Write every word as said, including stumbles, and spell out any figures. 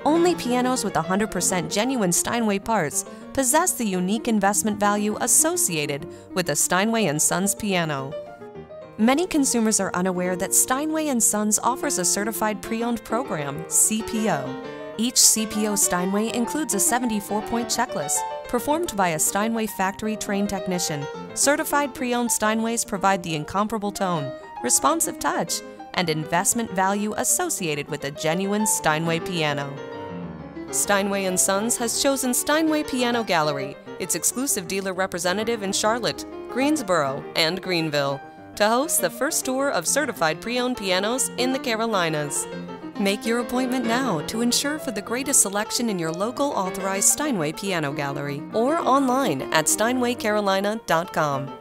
Only pianos with one hundred percent genuine Steinway parts possess the unique investment value associated with a Steinway and Sons piano. Many consumers are unaware that Steinway and Sons offers a Certified Pre-Owned Program, C P O. Each C P O Steinway includes a seventy-four point checklist performed by a Steinway factory-trained technician. Certified pre-owned Steinways provide the incomparable tone, responsive touch, and investment value associated with a genuine Steinway piano. Steinway and Sons has chosen Steinway Piano Gallery, its exclusive dealer representative in Charlotte, Greensboro, and Greenville, to host the first tour of certified pre-owned pianos in the Carolinas. Make your appointment now to ensure for the greatest selection in your local authorized Steinway Piano Gallery or online at steinway carolina dot com.